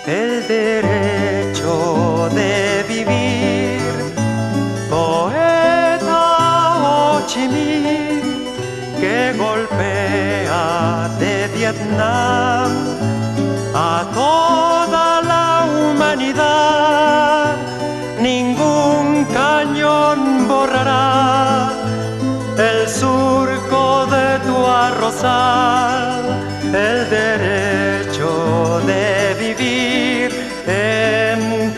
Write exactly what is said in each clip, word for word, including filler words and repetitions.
el derecho de vivir. Poeta Ho Chi Minh, que golpea de Vietnam a toda la humanidad. Ningún cañón borrará el surco de tu arrozal, el derecho de vivir en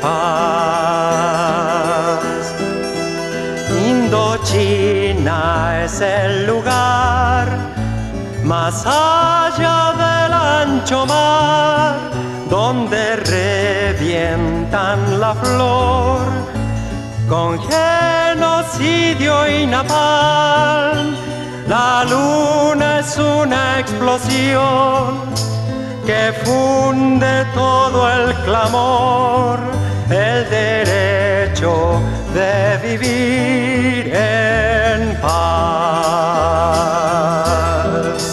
paz. Indochina es el lugar más allá del ancho mar, donde revientan la flor con genocidio y napalm. La luna es una explosión que funde todo el clamor, el derecho de vivir en paz.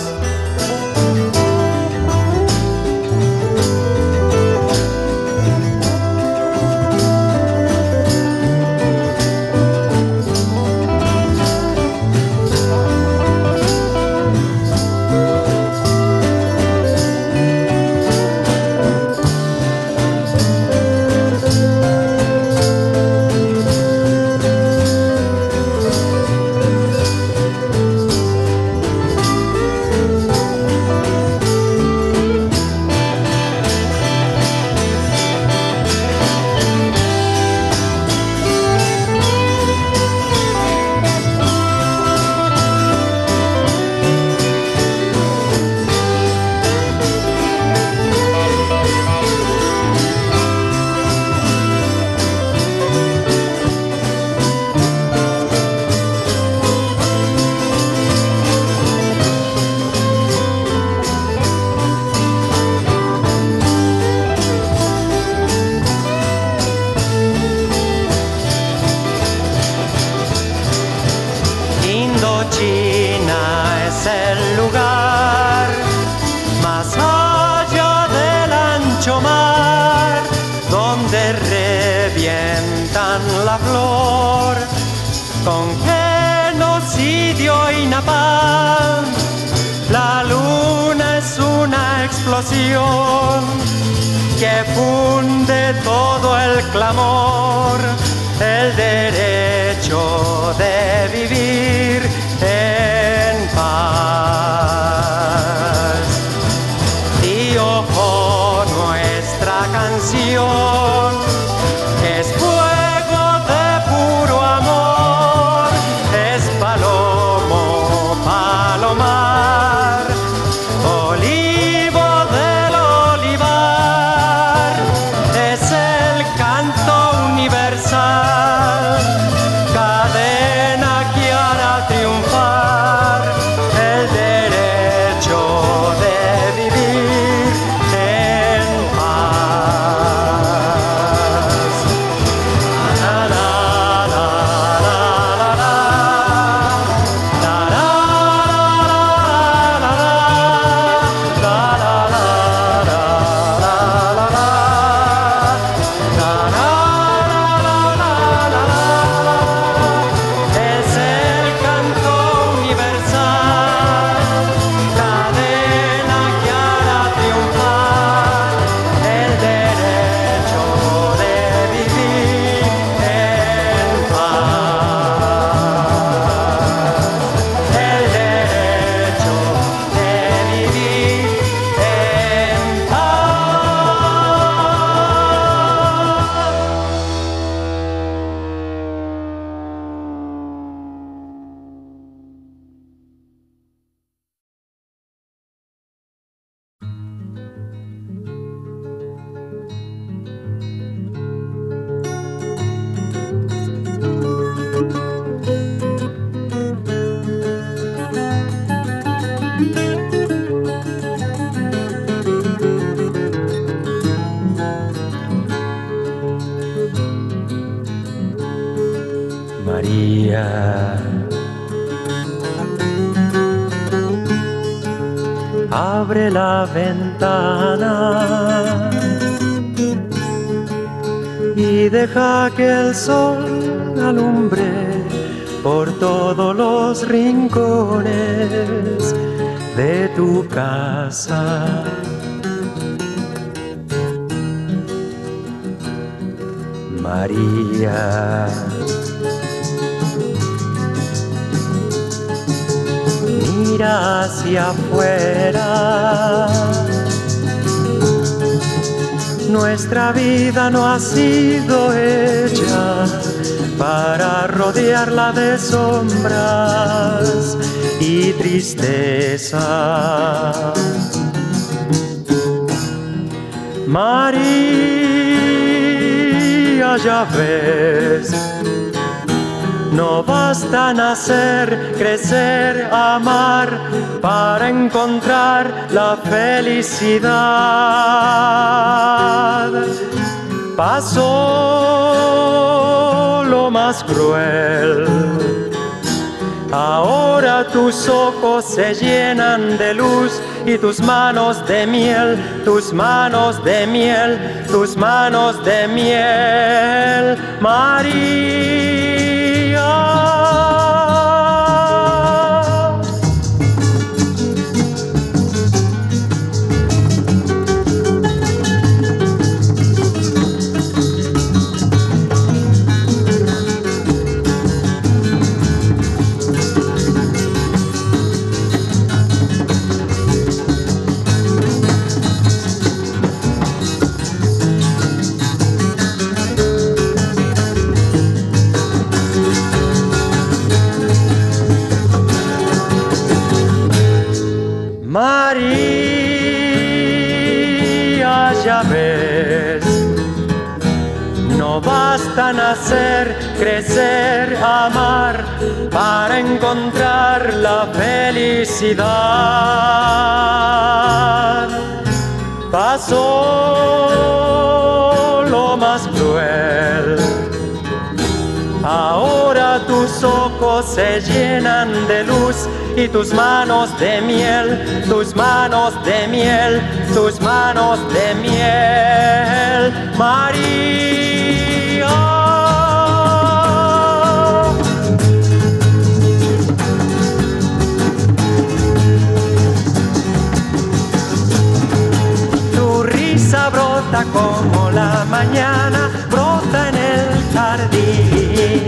Indochina es el lugar más allá del ancho mar, donde revientan la flor con genocidio y napalm. La luna es una explosión que funde todo el clamor, el derecho de vivir en paz. Y ojo, nuestra canción es fuego de puro amor, es palomo, palomar, olivo del olivar, es el canto universal, cadena que hará triunfar el derecho de vivir en paz. La, la, la, la, la, la, la, la, la, es el canto universal, cadena que hará triunfar el derecho de vivir en paz, el derecho de vivir en María, abre la ventana y deja que el sol alumbre por todos los rincones de tu casa. María, mira hacia afuera. Nuestra vida no ha sido hecha para rodearla de sombras y tristeza. María, ya ves, no basta nacer, crecer, amar para encontrar la felicidad. Pasó lo más cruel. Ahora tus ojos se llenan de luz y tus manos de miel, tus manos de miel, tus manos de miel, María. María, ya ves, no basta nacer, crecer, amar para encontrar la felicidad. Pasó lo más cruel. Ahora tus ojos se llenan de luz y tus manos de miel, tus manos de miel, tus manos de miel, María. Tu risa brota como la mañana, brota en el jardín.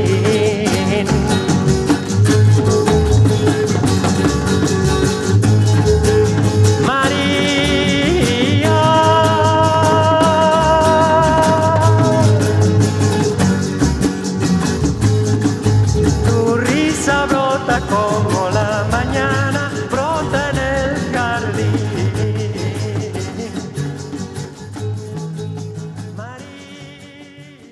Como la mañana brota en el jardín. María.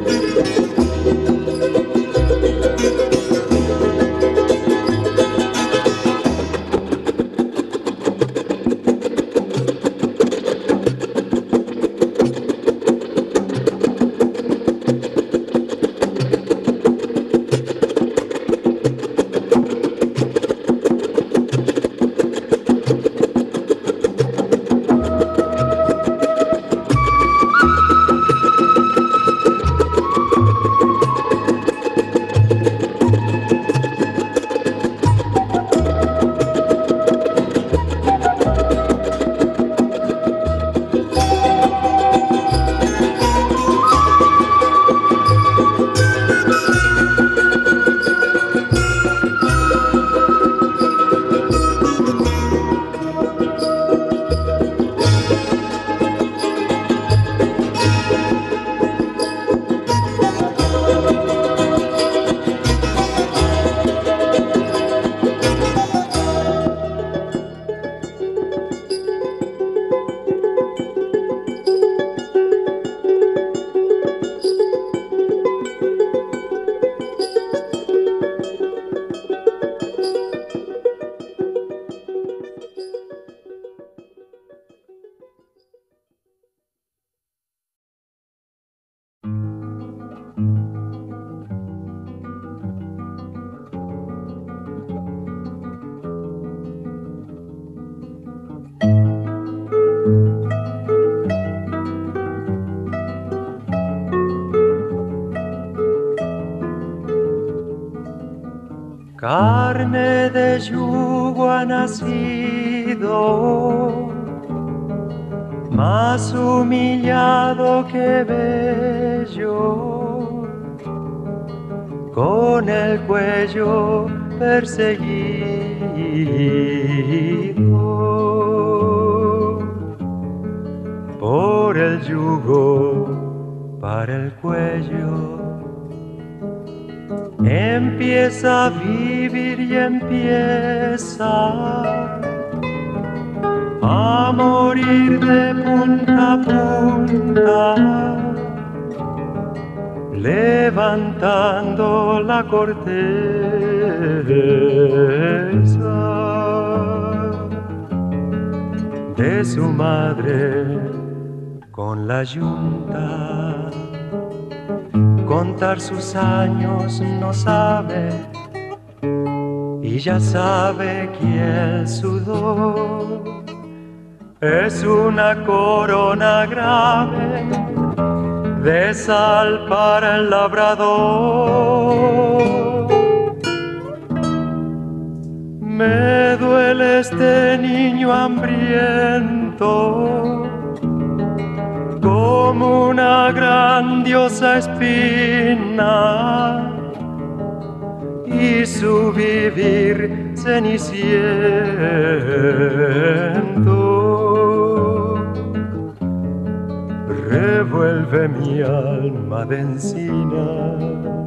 Carne de yugo ha nacido, más humillado que bello, con el cuello perseguido, por el yugo para el cuello. Empieza a vivir y empieza a morir de punta a punta, levantando la corteza de su madre con la yunta. Contar sus años no sabe, y ya sabe que el sudor es una corona grave de sal para el labrador. Me duele este niño hambriento, como una grandiosa espina, y su vivir ceniciento revuelve mi alma de encina.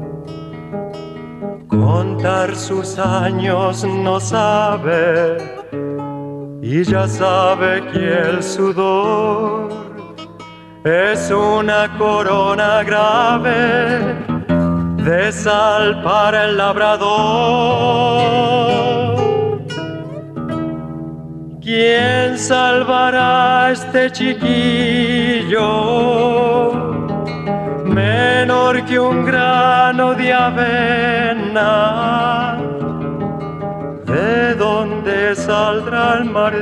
Contar sus años no sabe, y ya sabe que el sudor es una corona grave de sal para el labrador. ¿Quién salvará a este chiquillo, menor que un grano de avena? ¿De dónde saldrá el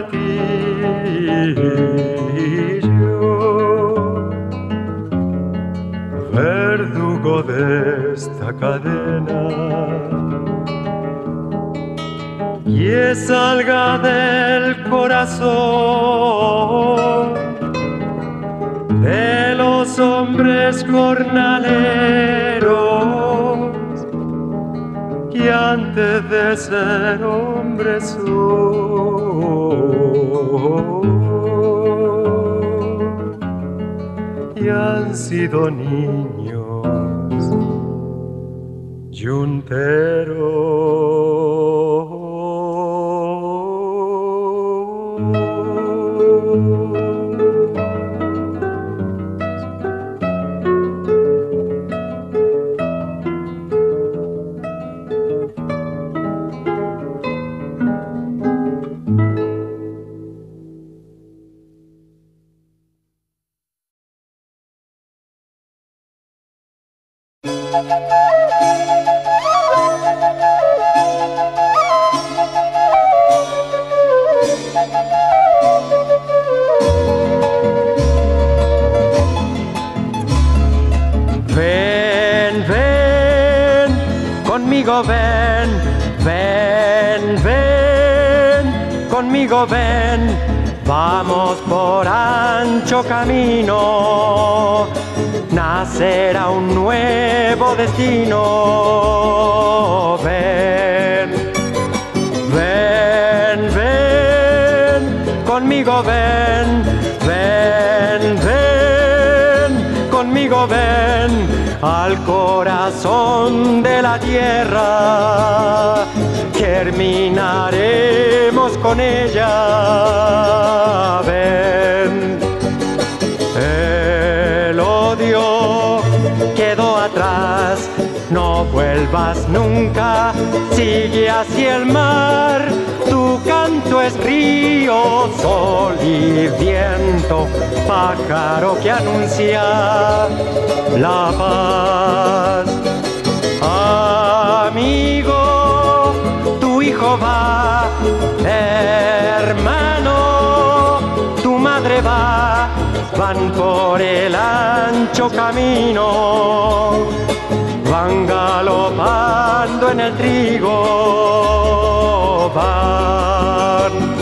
martillo, verdugo de esta cadena? Que salga del corazón de los hombres jornaleros, que antes de ser hombres son y han sido niños yunteros. Ven, ven, conmigo ven, ven, ven, conmigo ven, vamos por ancho camino, nacerá un nuevo destino. Ven, ven, ven, conmigo ven, ven, ven, conmigo ven, al corazón de la tierra, germinaremos con ella. Ven, el odio quedó atrás, no vuelvas nunca, sigue hacia el mar, tu canto es río, sol y viento, pájaro que anuncia la paz. Amigo, tu hijo va, hermano, tu madre va, van por el ancho camino, van galopando en el trigo, van.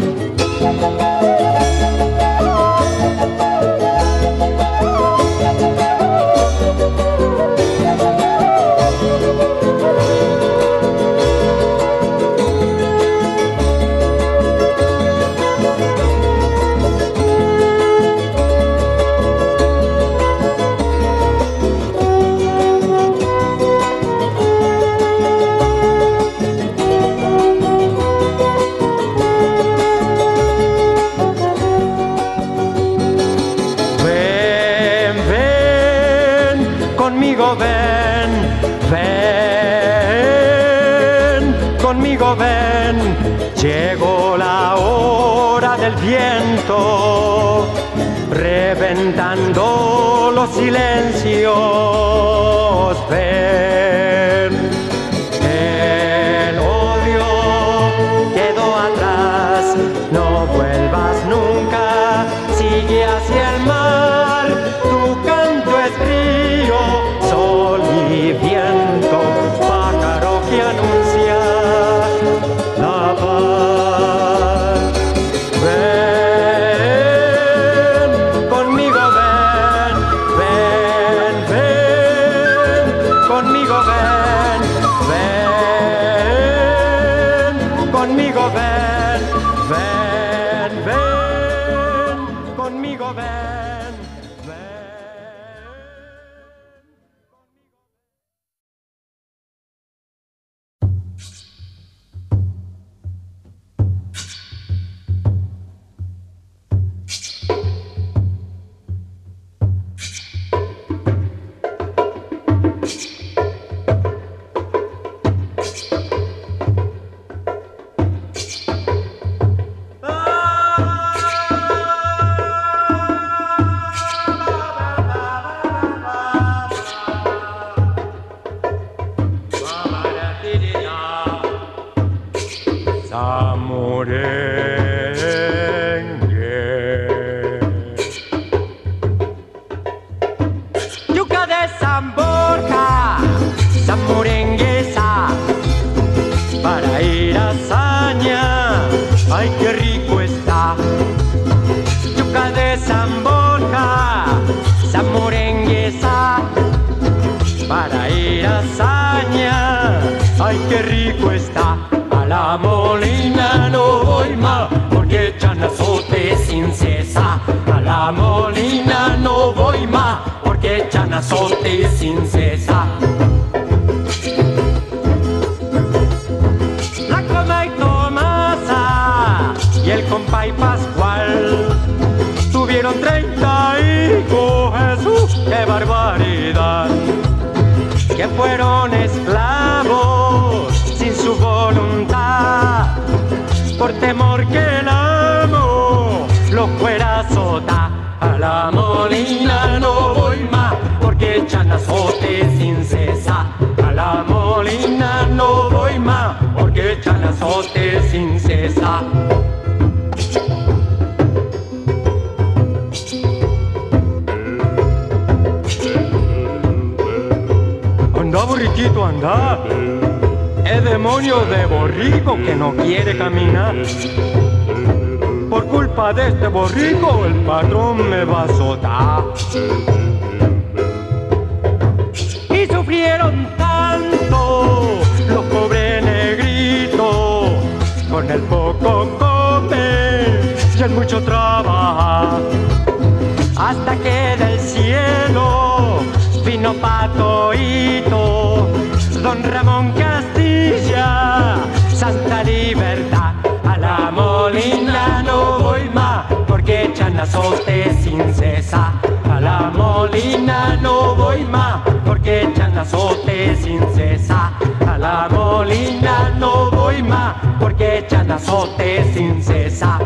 Conmigo ven, ven, conmigo ven, llegó la hora del viento, reventando los silencios. Ven, el odio quedó atrás, no vuelvas nunca, sigue hacia el mar, tu canto es río, sol y viento, pájaro que anuncia la paz. Ven, conmigo ven, ven, ven, conmigo ven, ven, conmigo ven, ven, ven, conmigo ven, ven. Yuca de San Borja, zamorenguesa, para ir a Saña, ay qué rico está. Yuca de San Borja, zamorenguesa, para ir a Saña, ay qué rico está. A la Molina no voy más, porque echan azote sin cesar. A la Molina no voy más, porque echan azote sin cesar. La Coma y Tomasa y el compay Pascual tuvieron treinta hijos, Jesús, qué barbaridad, que fueron esclavos sin su voluntad, por temor que el amo los fuera a azotar. A la Molina no voy más, porque echan azote sin cesar. Anda, borriquito, anda. Es demonio de borrico que no quiere caminar. Por culpa de este borrico el patrón me va a azotar. Y sufrieron tanto los pobres negritos, con el poco comer y el mucho trabajar, hasta que del cielo vino Patoito, don Ramón Castilla, Santa Libertad. A la Molina no voy más, porque echan azote sin cesar. A la Molina no voy más, porque echan azote sin cesar. A la Molina no voy más, porque echan azote sin cesar.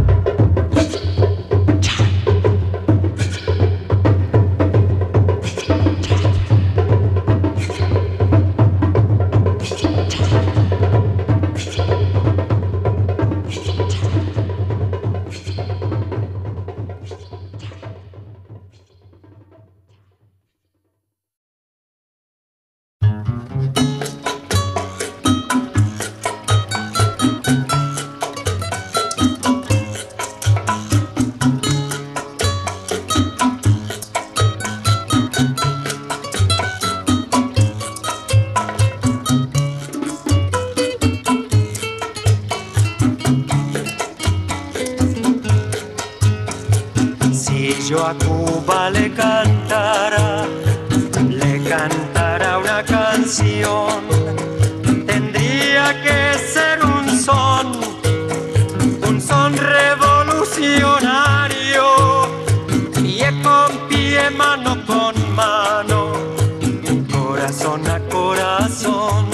Yo a Cuba le cantara, le cantara una canción, tendría que ser un son, un son revolucionario, pie con pie, mano con mano, corazón a corazón,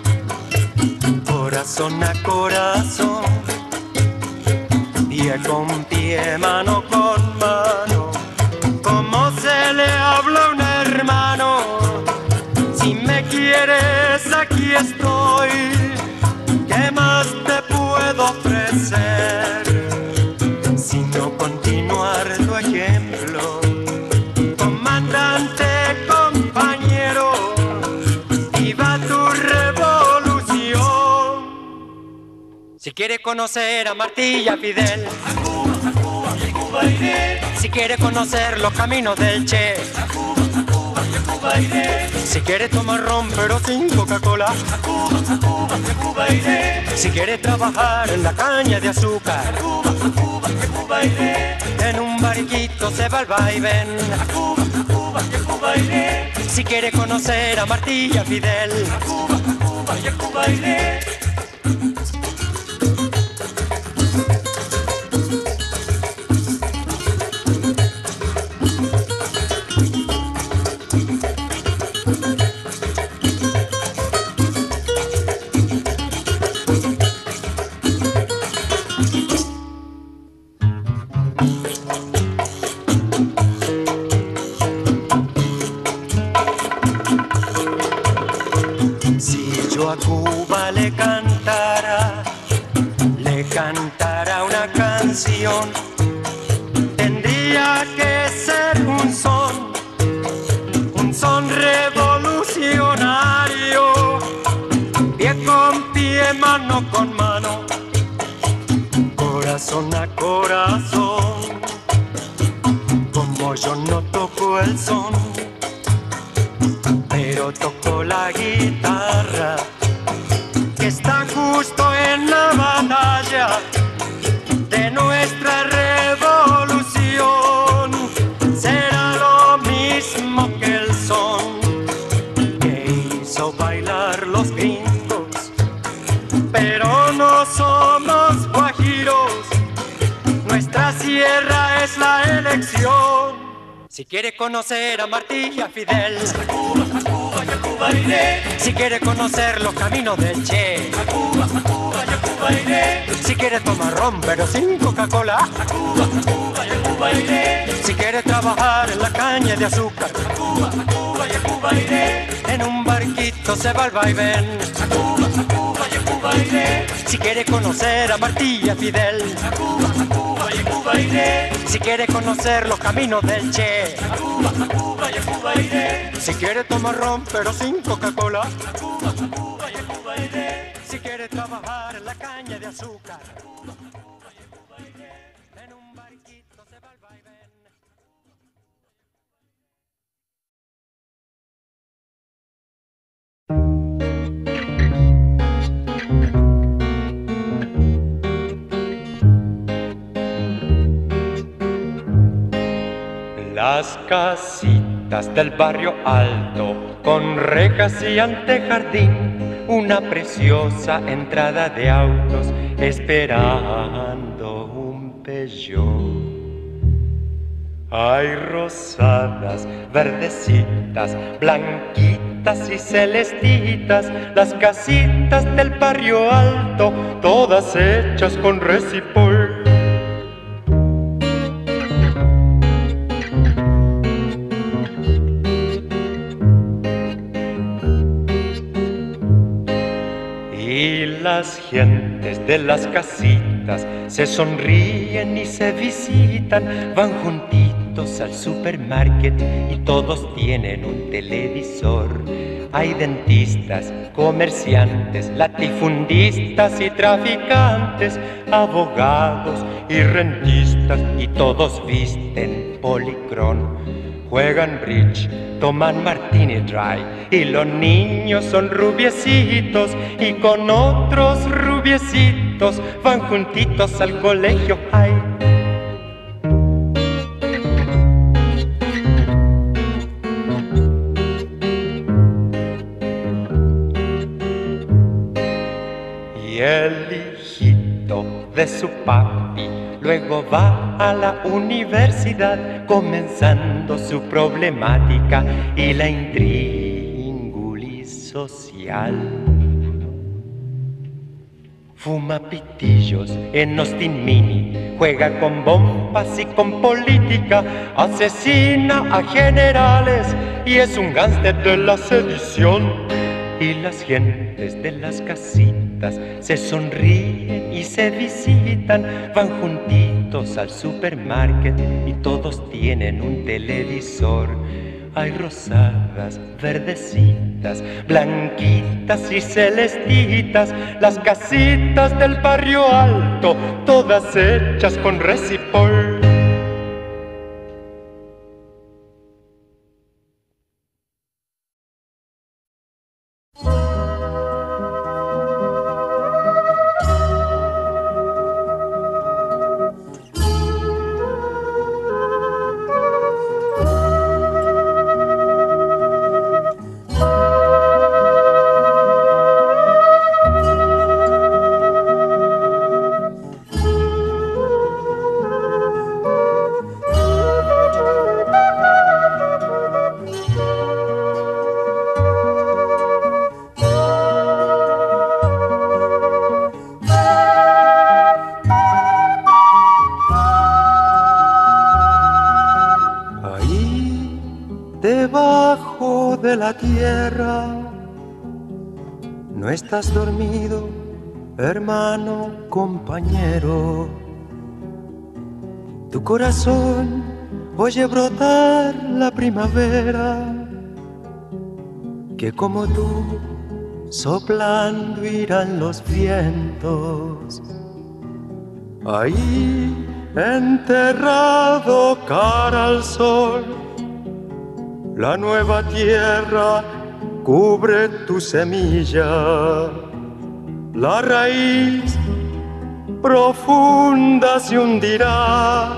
corazón a corazón, pie con pie, mano con mano. ¿Cómo se le habla a un hermano? Si me quieres, aquí estoy. ¿Qué más te puedo ofrecer? Sino continuar tu ejemplo. Comandante, compañero, viva tu revolución. Si quiere conocer a Martí y a Fidel, a Cuba, a Cuba, y a Cuba iré. Si quiere conocer los caminos del Che, a Cuba, a Cuba, y a Cuba iré. Si quiere tomar ron pero sin Coca-Cola, a Cuba, a Cuba, y a Cuba iré. Si quiere trabajar en la caña de azúcar, a Cuba, a Cuba, y a Cuba iré. en un barquito se va al vaivén, a Cuba, a Cuba, y a Cuba iré. Si quiere conocer a Martí y a Fidel, a Cuba, a Cuba, y a Cuba iré. a Cuba le cantara, le cantara una canción, tendría que ser un son, un son revolucionario, pie con pie, mano con mano, corazón a corazón. Como yo no toco el son, pero toco la guitarra, que está justo en la batalla de nuestra revolución. Será lo mismo que el son que hizo bailar los gringos, pero no somos guajiros, nuestra sierra es la elección. Si quiere conocer a Martí y a Fidel, a Cuba, a Cuba y a Cuba iré. Si quiere conocer los caminos del Che, a Cuba, a Cuba y a Cuba iré. Si quiere tomar ron pero sin Coca-Cola, a Cuba, a Cuba y a Cuba iré. Si quiere trabajar en la caña de azúcar, a Cuba, a Cuba y a Cuba iré. En un barquito se va al vaivén, a Cuba, a Cuba y a Cuba iré. Si quiere conocer a Martí y a Fidel, a Cuba, a Cuba Cuba y a Cuba iré. Si quiere conocer los caminos del Che, A Cuba, a Cuba y a Cuba iré. si quiere tomar ron pero sin Coca-Cola, A Cuba, a Cuba y a Cuba iré. si quiere trabajar en la caña de azúcar, en un barquito se va al vaivén. Las casitas del barrio alto, con rejas y antejardín, una preciosa entrada de autos, esperando un Peugeot. Hay rosadas, verdecitas, blanquitas y celestitas, las casitas del barrio alto, todas hechas con resipol. Y las gentes de las casitas se sonríen y se visitan, van juntitos al supermarket y todos tienen un televisor. Hay dentistas, comerciantes, latifundistas y traficantes, abogados y rentistas, y todos visten policrón. Juegan bridge, toman martini dry, y los niños son rubiecitos, y con otros rubiecitos van juntitos al colegio high. Y el hijito de su papi luego va a la universidad, comenzando su problemática y la intríngulis social. Fuma pitillos en Austin Mini, juega con bombas y con política, asesina a generales y es un gánster de la sedición. Y las gentes de las casitas se sonríen y se visitan, van juntitos al supermarket y todos tienen un televisor. Hay rosadas, verdecitas, blanquitas y celestitas, las casitas del barrio alto, todas hechas con resipol. Debajo de la tierra no estás dormido, hermano, compañero. Tu corazón oye brotar la primavera, que como tú soplando irán los vientos. Ahí enterrado cara al sol, la nueva tierra cubre tu semilla, la raíz profunda se hundirá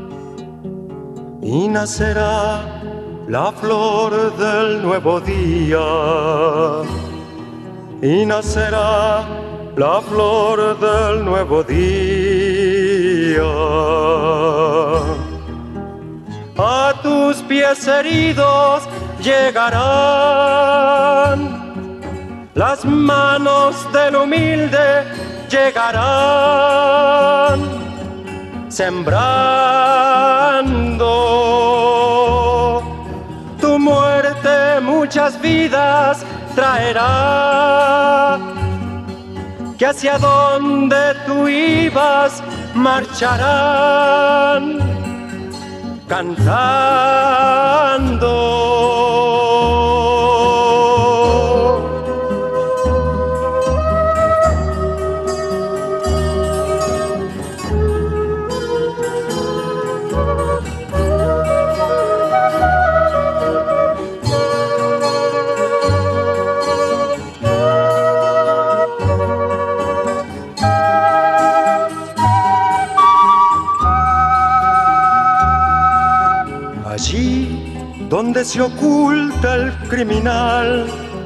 y nacerá la flor del nuevo día, y nacerá la flor del nuevo día. A tus pies heridos llegarán, las manos del humilde llegarán, sembrando. Tu muerte muchas vidas traerá, que hacia donde tú ibas marcharán cantando. Allí donde se oculta el criminal,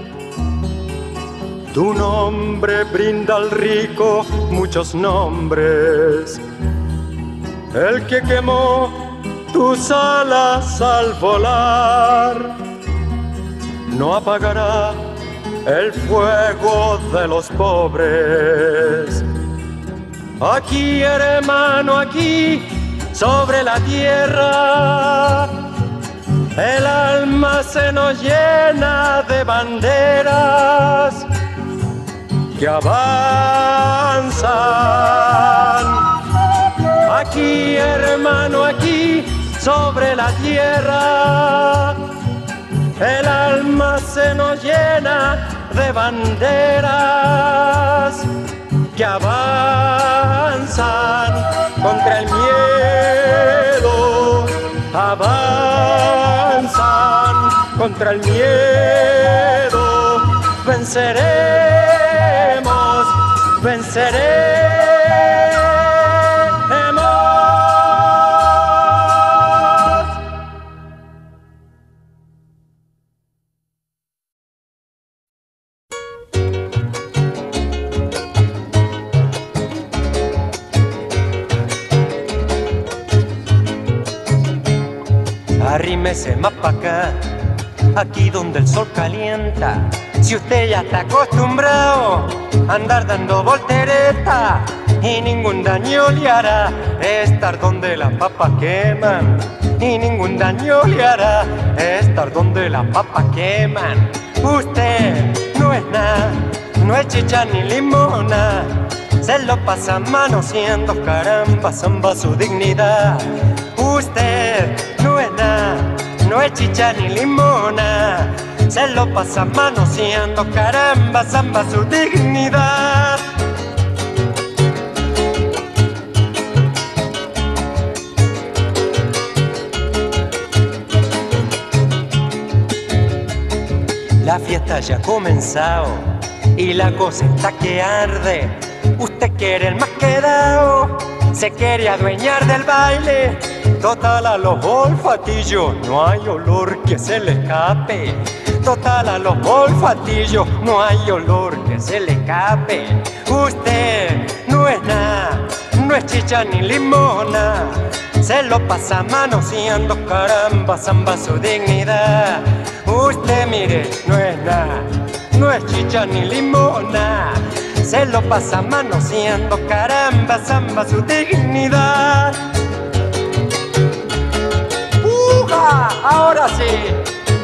tu nombre brinda al rico muchos nombres. El que quemó tus alas al volar no apagará el fuego de los pobres. Aquí, hermano, aquí, sobre la tierra, el alma se nos llena de banderas que avanzan. Aquí, hermano, aquí, sobre la tierra, el alma se nos llena de banderas que avanzan contra el miedo, avanzan contra el miedo. Venceremos, venceremos. Arrímese más pa' acá, aquí donde el sol calienta. Si usted ya está acostumbrado a andar dando volteretas y ningún daño le hará estar donde las papas queman, y ningún daño le hará estar donde las papas queman. Usted no es nada, no es chicha ni limona, se lo pasa manoseando, caramba, zamba su dignidad. Usted no es nada, no es chicha ni limona, se lo pasa manoseando, caramba, zamba su dignidad. La fiesta ya ha comenzado y la cosa está que arde. Usted quiere el más quedado, se quiere adueñar del baile. Total a los olfatillos no hay olor que se le escape. Total a los olfatillos no hay olor que se le escape. Usted no es nada, no es chicha ni limona, se lo pasa manoseando, caramba, zamba su dignidad. Usted mire, no es nada, no es chicha ni limona, se lo pasa manoseando, caramba, zamba su dignidad. ¡Uja! Ahora sí.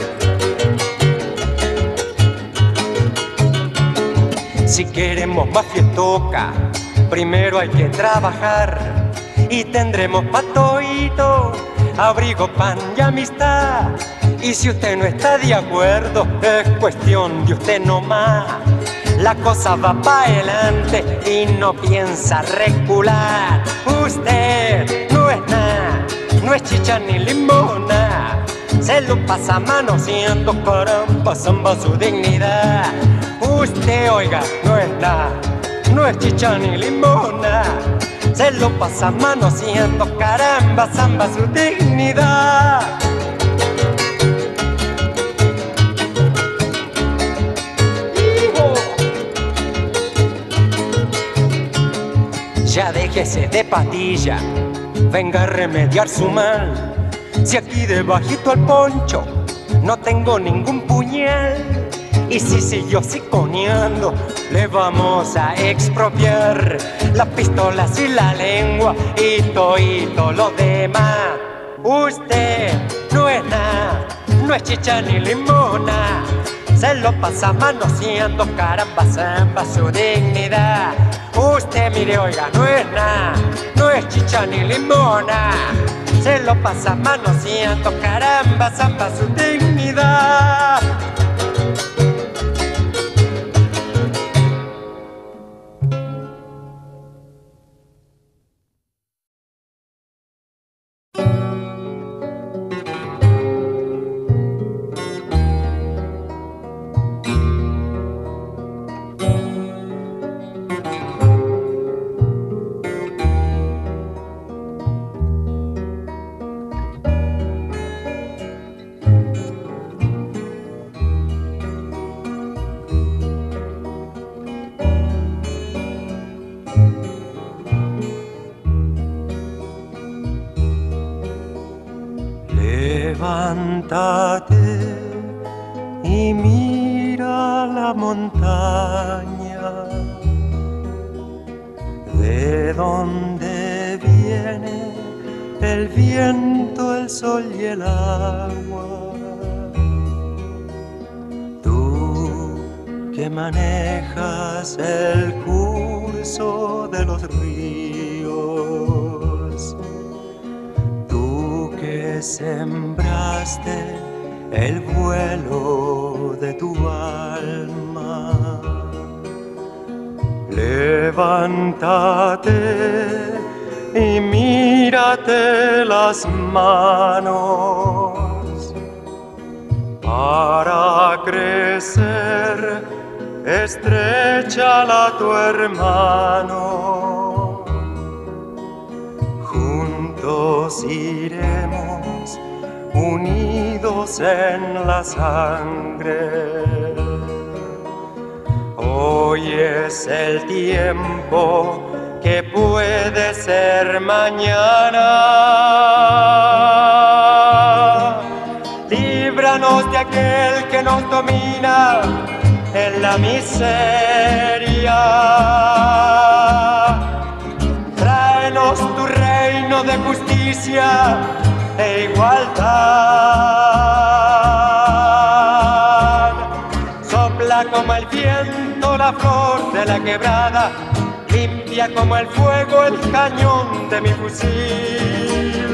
Si queremos más fiestoca, primero hay que trabajar y tendremos pa' toito, abrigo, pan y amistad. Y si usted no está de acuerdo, es cuestión de usted nomás. La cosa va pa' adelante y no piensa recular. Usted no es nada, no es chicha ni limona, se lo pasa manoseando, caramba, zamba su dignidad. Usted, oiga, no es nada, no es chicha ni limona, se lo pasa manoseando, caramba, zamba su dignidad. Ya déjese de patilla, venga a remediar su mal. Si aquí debajito al poncho no tengo ningún puñal, y si siguió siconeando, le vamos a expropiar las pistolas y la lengua y todo lo demás. Usted no es nada, no es chicha ni limona, se lo pasa manoseando, caramba, zamba su dignidad. Usted mire, oiga, no es nada, no es chicha ni limona, se lo pasa manoseando, caramba, zamba su dignidad. Levántate y mira la montaña, de donde viene el viento, el sol y el agua. Tú que manejas el curso de los ríos, tú que sembraste el vuelo de tu alma, levántate y mírate las manos. Para crecer, estréchala a tu hermano. Juntos iremos unidos en la sangre. Hoy es el tiempo que puede ser mañana. Líbranos de aquel que nos domina en la miseria. Tráenos tu reino de justicia e igualdad. Sopla como el viento la flor de la quebrada, limpia como el fuego el cañón de mi fusil.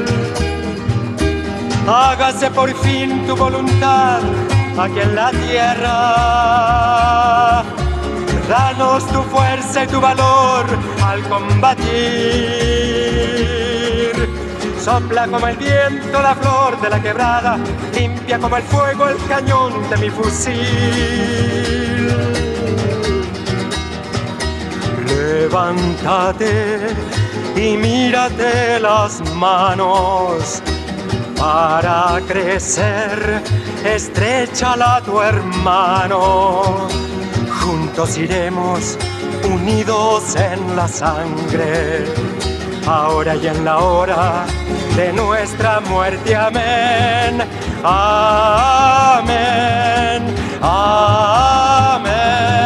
Hágase por fin tu voluntad aquí en la tierra. Danos tu fuerza y tu valor al combatir. Sopla como el viento la flor de la quebrada, limpia como el fuego el cañón de mi fusil. Levántate y mírate las manos. Para crecer, estréchala a tu hermano. Juntos iremos unidos en la sangre, ahora y en la hora de nuestra muerte. Amén, amén, amén.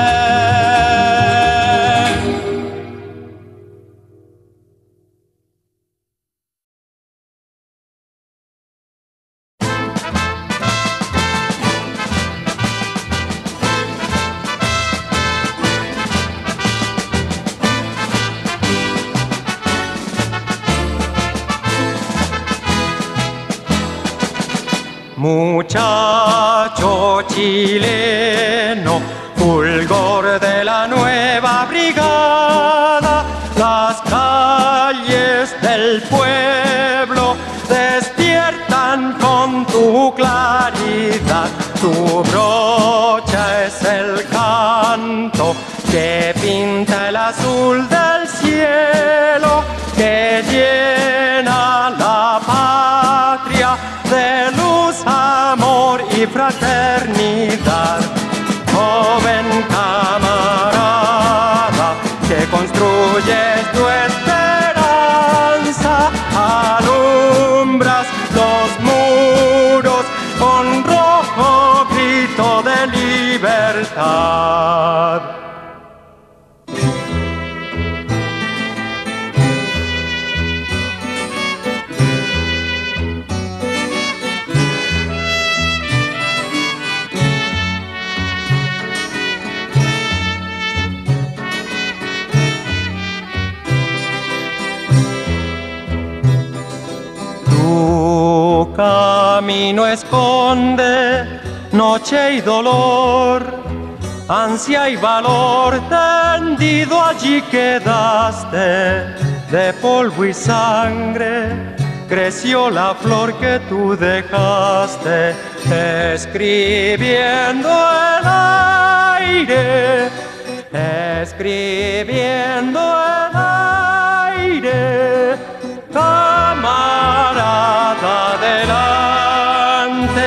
Muchacho chileno, fulgor de la nueva brigada, las calles del pueblo despiertan con tu claridad. Tu brocha es el canto que pinta el azul del cielo, que llena la patria de luz, amor y fraternidad. Joven camarada, que construyes tu esperanza, alumbras los muros con rojo grito de libertad. esconde noche y dolor, ansia y valor, tendido allí quedaste, de polvo y sangre creció la flor que tú dejaste, escribiendo el aire, escribiendo el aire, camarada adelante.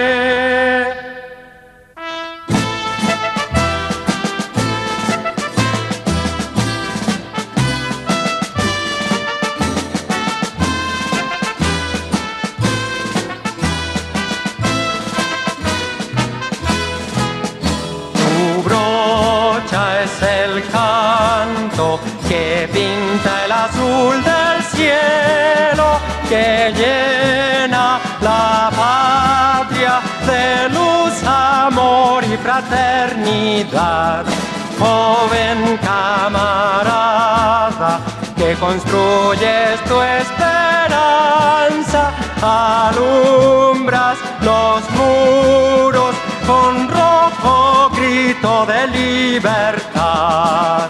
El canto que pinta el azul del cielo, que llena la patria de luz, amor y fraternidad. Joven camarada, que construyes tu esperanza, alumbras los muros con rojo grito de libertad.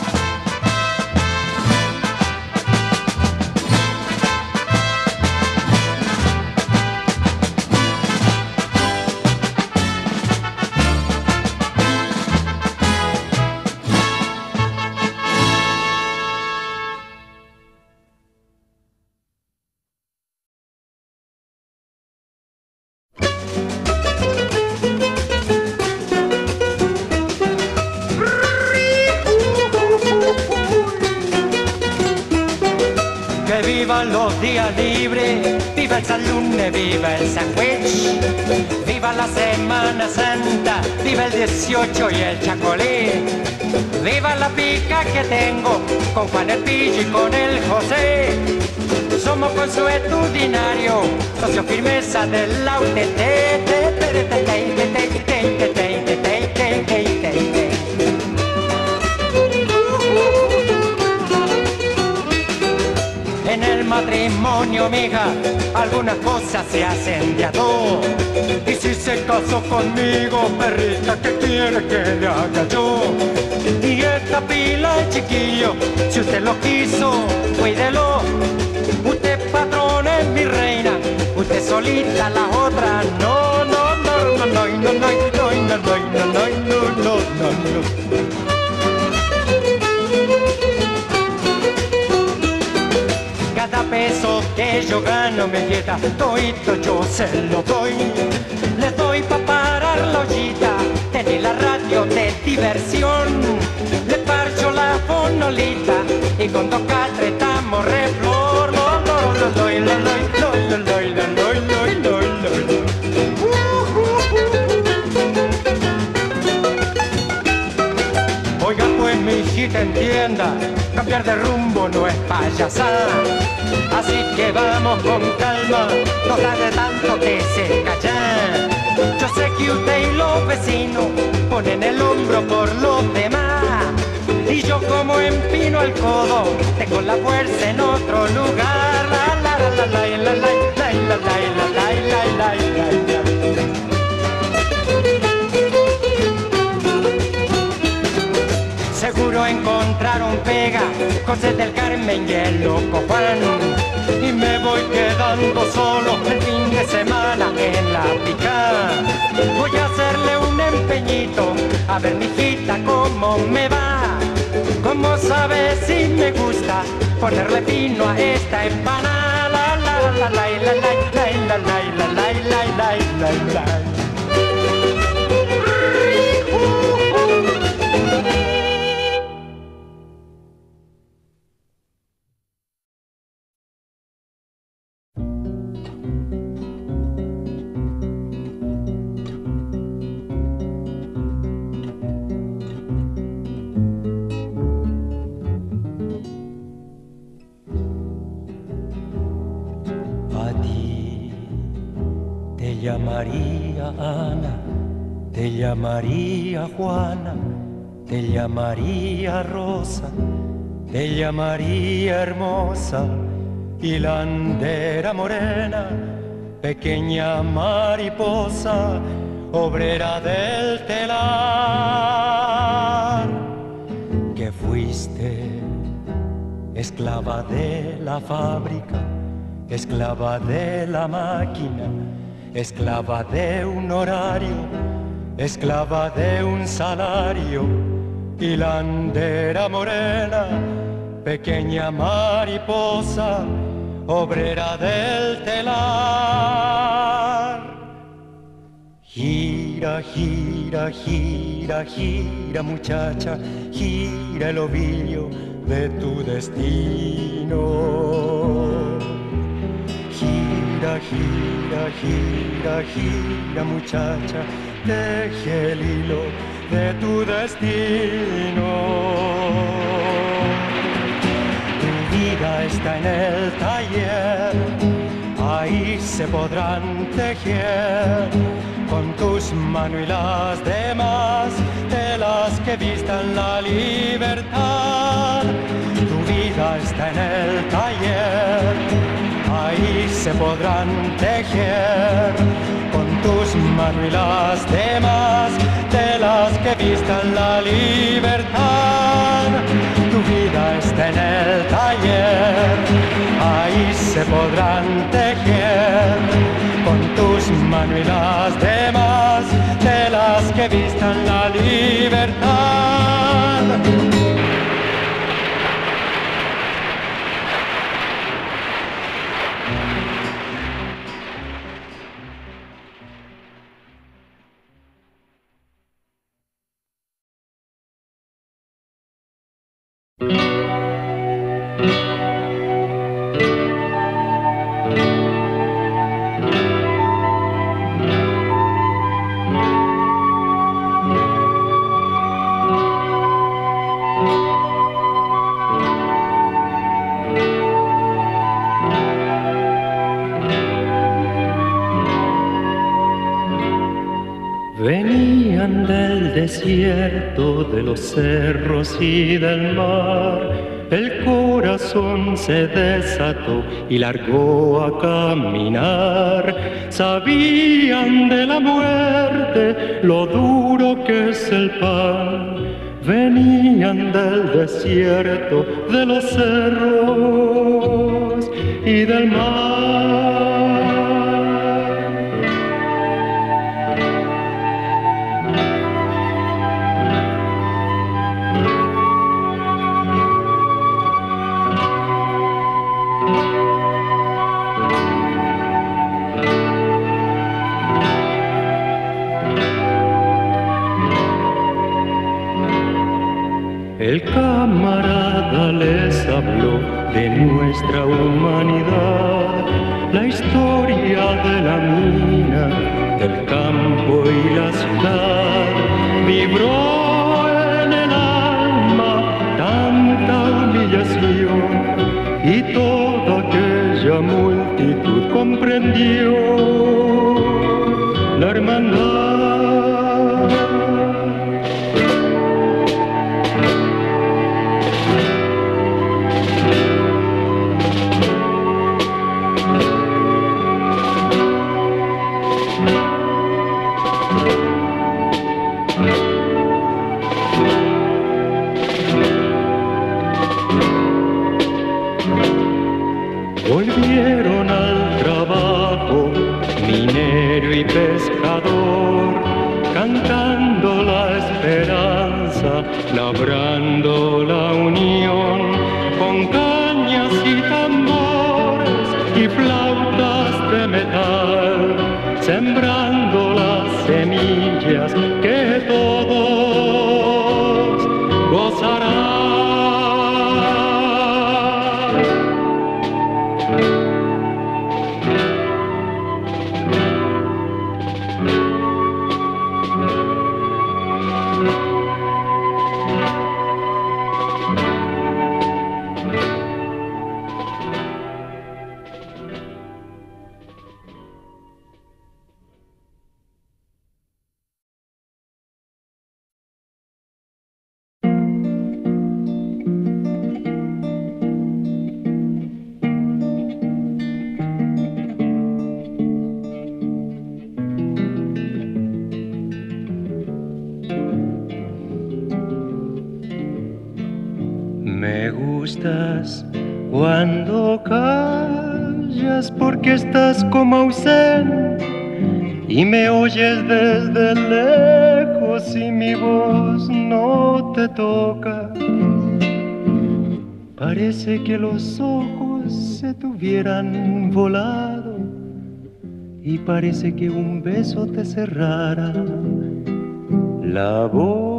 Viva los días libres, viva el San Lunes, viva el sándwich, viva la Semana Santa, viva el dieciocho y el chacolí, viva la pica que tengo con Juan el Pillo y con el José. Somos consuetudinarios, socio firmeza del la U T T. En el matrimonio, mija, algunas cosas se hacen de a dos. Y si se casó conmigo, perrita, ¿qué quiere que le haga yo? Y esta pila de chiquillo, si usted lo quiso, cuídelo. Usted patrón es mi reina, usted solita la otra. No, no, no, no, no, no, no, no, no, no, no, no, no, no, no. Cada peso que yo gano me queda, todito yo se lo doy. Le doy pa' parar la ollita, tenés la radio de diversión. Le parcho la fonolita y con dos estamos re flor. Lo, lo, lo, lo, lo, lo, lo, lo, lo, lo, lo, lo, lo. Oiga pues mi hijita entienda, cambiar de rumbo no es payasada. Así que vamos con calma, no tarde tanto que se callan. Yo sé que usted y los vecinos ponen el hombro por los demás. Y yo como empino el codo, tengo la fuerza en otro lugar. La la la la la la la la la la la la la la. Seguro encontraron pega, José del Carmen y el loco Juan. Y me voy quedando solo el fin de semana en la pica. Voy a hacerle un empeñito, a ver mi hijita cómo me va. Cómo sabe si me gusta ponerle pino a esta empanada. La la la la la la la la la la la la la la. Te llamaría Ana, te llamaría Juana, te llamaría Rosa, te llamaría hermosa, hilandera morena, pequeña mariposa, obrera del telar, que fuiste esclava de la fábrica, esclava de la máquina, esclava de un horario, esclava de un salario, hilandera morena, pequeña mariposa, obrera del telar. Gira, gira, gira, gira, muchacha, gira el ovillo de tu destino. Gira, gira, gira, gira, muchacha, teje el hilo de tu destino. Tu vida está en el taller, ahí se podrán tejer con tus manos y las demás telas que vistan la libertad. Tu vida está en el taller, ahí se podrán tejer con tus manos y las demás telas que vistan la libertad. Tu vida está en el taller, ahí se podrán tejer con tus manos y las demás telas que vistan la libertad. Venían del desierto, de los cerros y del mar. El corazón se desató y largó a caminar. Sabían de la muerte, lo duro que es el pan. Venían del desierto, de los cerros y del mar. El camarada les habló de nuestra humanidad, la historia de la mina, del campo y la ciudad. Vibró en el alma tanta humillación y toda aquella multitud comprendió la hermandad. Volvieron al trabajo, minero y pescador, cantando la esperanza, labrando la unión, con cañas y tambores y flautas de metal, sembrando las semillas que todos gozarán. gustas cuando callas porque estás como ausente y me oyes desde lejos y mi voz no te toca. Parece que los ojos se te hubieran volado y parece que un beso te cerrara la boca.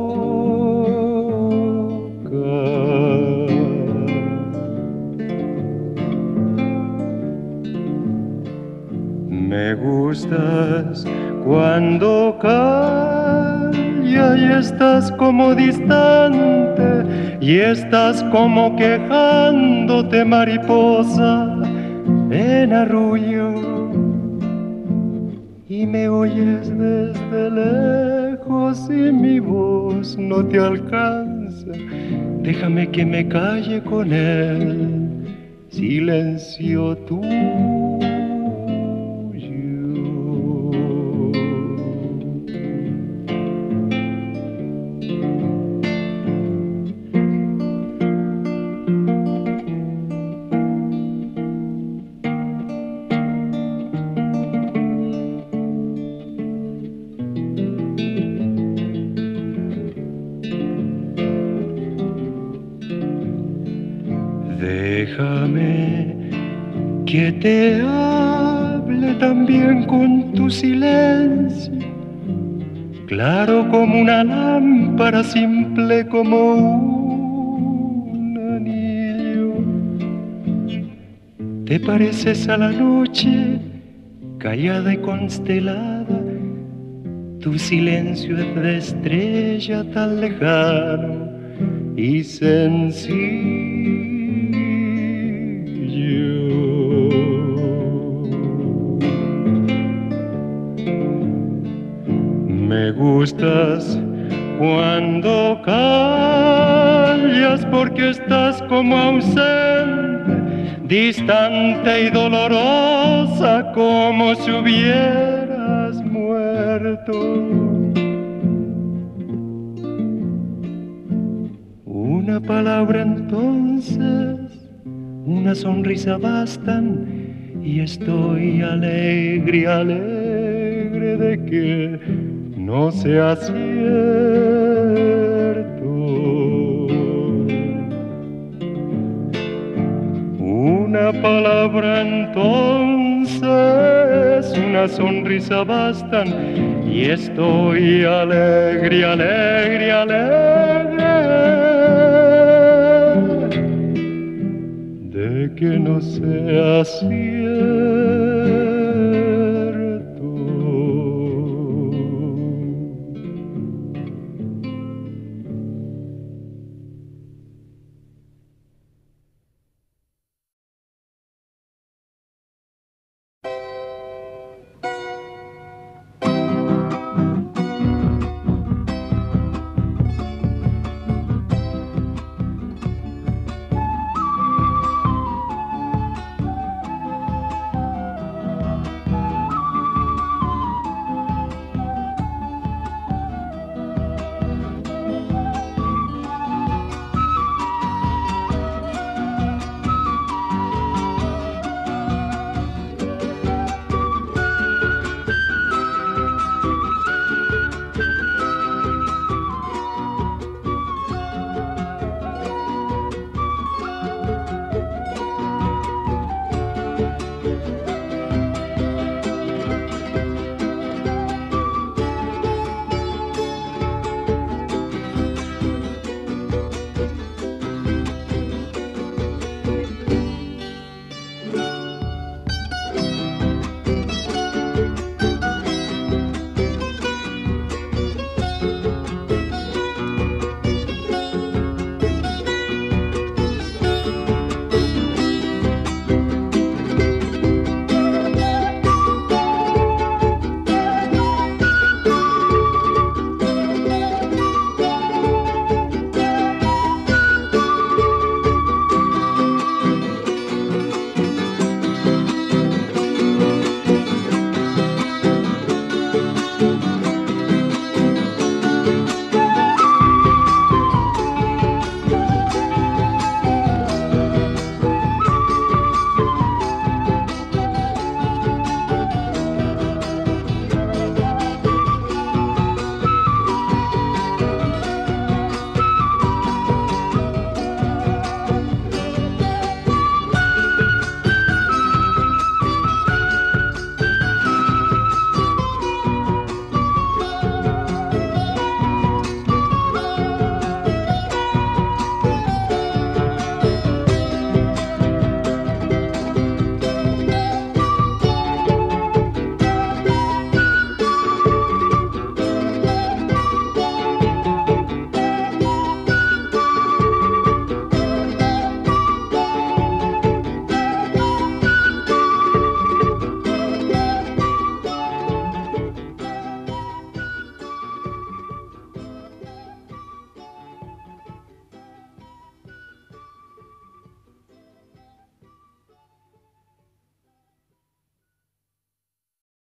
Me gustas cuando callas y estás como distante y estás como quejándote, mariposa en arrullo, y me oyes desde lejos y mi voz no te alcanza. Déjame que me calle con el silencio tuyo. Déjame que te hable también con tu silencio, claro como una lámpara, simple como un anillo. Te pareces a la noche, callada y constelada, tu silencio es de estrella tan lejano y sencillo. Me gustas cuando callas porque estás como ausente, distante y dolorosa, como si hubieras muerto. Una palabra entonces, una sonrisa bastan y estoy alegre, alegre de que no sea cierto. Una palabra entonces, una sonrisa bastan y estoy alegre, alegre, alegre de que no sea cierto.